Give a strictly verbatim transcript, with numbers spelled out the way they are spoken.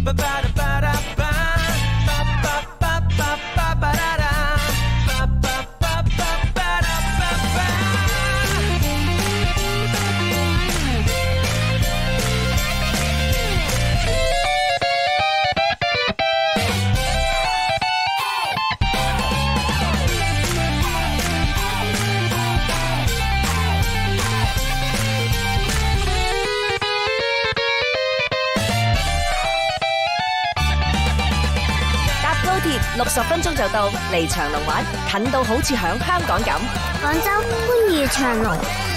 六十分鐘就到，嚟長隆玩，近到好似響香港咁。 廣州番禺長隆。